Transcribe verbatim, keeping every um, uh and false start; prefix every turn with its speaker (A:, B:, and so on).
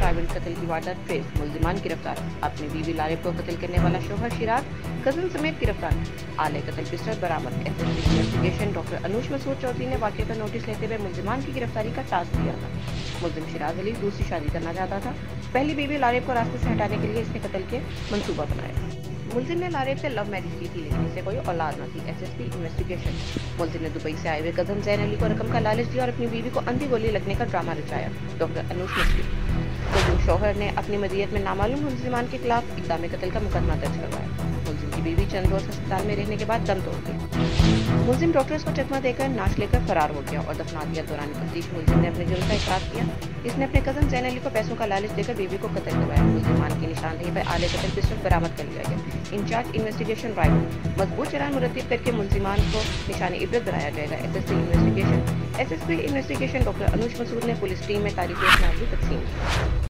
A: रायवंड कत्ल की वारदात ट्रेस, मुल्जिमान गिरफ्तार। अपनी बीवी लारिब को कत्ल करने वाला शोहर शिराज कजन समेत गिरफ्तार। आले कत्ल पिस्टल बरामद। SSP investigation doctor Anuj Masood Chaudhry ने वाक़े का नोटिस लेते हुए मुल्जिमान की गिरफ्तारी का टास्क दिया था। मुल्जिम शिराज अली दूसरी शादी करना चाहता था। पहली बीवी लारिब को रास्ते से हटाने के लिए इसने कत्ल के मंसूबा बनाया। मुल्जिम ने लारिब से लव मैरिज की थी, लेकिन इसे कोई औलाद न थी। SSP investigation. मुल्जिम ने दुबई से आए हुए कजन जैन अली को रकम का लालच दिया और अपनी बीवी को अंधी गोली लगने का ड्रामा रचाया। डॉक्टर अनुज मसूद। मुल्जिम शौहर ने अपनी मदीयत में नामालूम मुल्जिमान के खिलाफ इक़दाम कत्ल का मुकदमा दर्ज करवाया। मुल्जिम की बीवी चंद रोज अस्पताल में रहने के बाद दम तोड़ गई। मुल्जिम डॉक्टर्स को चकमा देकर नाश लेकर फरार हो गया और दफना दिया। दौरान तफ्तीश मुल्जिम ने अपने जुर्म का इकरार किया। इसने अपने कजन जैन अली को पैसों का लालच देकर बीवी को कत्ल करवाया। मुल्जिमान की निशानदेही पर आले कत्ल पिस्टल बरामद कर लिया गया। Incharge investigation Raiwind. मजबूत चालान मुरतब करके मुल्जिमान को निशानी इबरत बनाया जाएगा। SSP investigation SSP investigation doctor Anuj Masood ने पुलिस टीम में तारीफी तकसीम की।